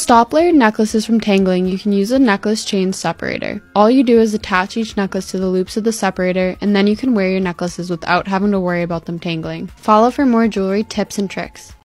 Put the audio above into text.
stop layered necklaces from tangling, you can use a necklace chain separator. All you do is attach each necklace to the loops of the separator, and then you can wear your necklaces without having to worry about them tangling. Follow for more jewelry tips and tricks.